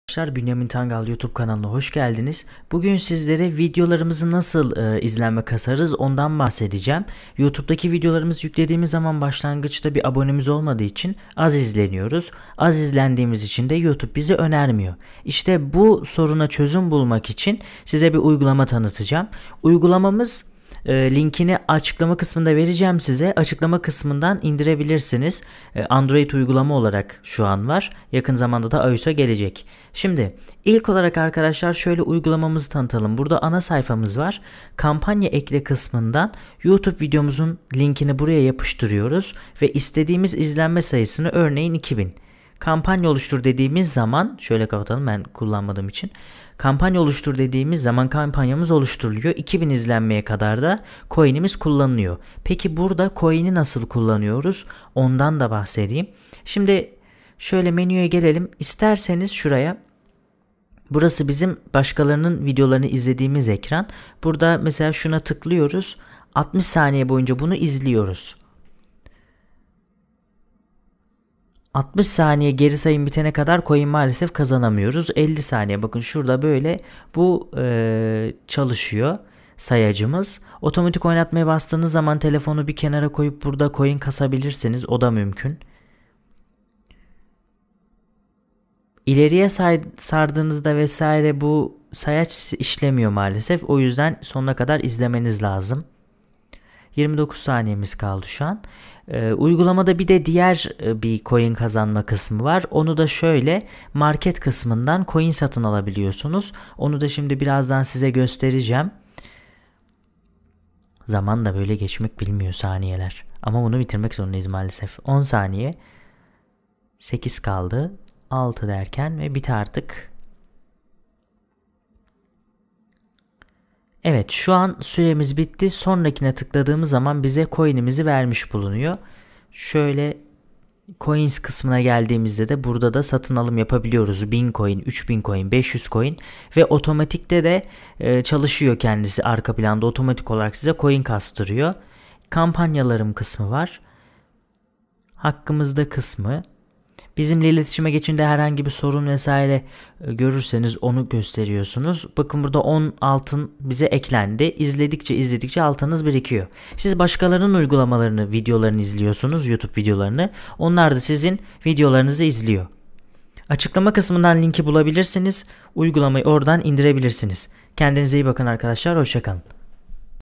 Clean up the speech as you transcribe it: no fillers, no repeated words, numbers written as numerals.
Arkadaşlar, Bünyamin Tangal YouTube kanalına hoş geldiniz. Bugün sizlere videolarımızı nasıl izlenme kasarız ondan bahsedeceğim. YouTube'daki videolarımızı yüklediğimiz zaman başlangıçta bir abonemiz olmadığı için az izleniyoruz. Az izlendiğimiz için de YouTube bizi önermiyor. İşte bu soruna çözüm bulmak için size bir uygulama tanıtacağım. Uygulamamız linkini açıklama kısmında vereceğim size. Açıklama kısmından indirebilirsiniz. Android uygulama olarak şu an var. Yakın zamanda da iOS'a gelecek. Şimdi ilk olarak arkadaşlar şöyle uygulamamızı tanıtalım. Burada ana sayfamız var. Kampanya ekle kısmından YouTube videomuzun linkini buraya yapıştırıyoruz ve istediğimiz izlenme sayısını, örneğin 2000. Kampanya oluştur dediğimiz zaman, şöyle kapatalım ben kullanmadığım için. Kampanya oluştur dediğimiz zaman kampanyamız oluşturuluyor. 2000 izlenmeye kadar da coin'imiz kullanılıyor. Peki burada coin'i nasıl kullanıyoruz? Ondan da bahsedeyim. Şimdi şöyle menüye gelelim. İsterseniz şuraya. Burası bizim başkalarının videolarını izlediğimiz ekran. Burada mesela şuna tıklıyoruz. 60 saniye boyunca bunu izliyoruz. 60 saniye geri sayım bitene kadar coin maalesef kazanamıyoruz. 50 saniye, bakın şurada böyle bu çalışıyor sayacımız. Otomatik oynatmaya bastığınız zaman telefonu bir kenara koyup burada coin kasabilirsiniz. O da mümkün. İleriye sardığınızda vesaire bu sayaç işlemiyor maalesef. O yüzden sonuna kadar izlemeniz lazım. 29 saniyemiz kaldı şu an. Uygulamada bir de diğer bir coin kazanma kısmı var. Onu da şöyle market kısmından coin satın alabiliyorsunuz. Onu da şimdi birazdan size göstereceğim. Zaman da böyle geçmek bilmiyor, saniyeler. Ama bunu bitirmek zorundayız maalesef. 10 saniye. 8 kaldı. 6 derken ve bit artık. Evet, şu an süremiz bitti. Sonrakine tıkladığımız zaman bize coin'imizi vermiş bulunuyor. Şöyle coins kısmına geldiğimizde de burada da satın alım yapabiliyoruz. 1000 coin, 3000 coin, 500 coin ve otomatikte de çalışıyor kendisi, arka planda otomatik olarak size coin kastırıyor. Kampanyalarım kısmı var. Hakkımızda kısmı. Bizimle iletişime geçinde herhangi bir sorun vesaire görürseniz onu gösteriyorsunuz. Bakın burada 10 altın bize eklendi. İzledikçe altınız birikiyor. Siz başkalarının uygulamalarını, videolarını izliyorsunuz, YouTube videolarını. Onlar da sizin videolarınızı izliyor. Açıklama kısmından linki bulabilirsiniz. Uygulamayı oradan indirebilirsiniz. Kendinize iyi bakın arkadaşlar. Hoşça kalın.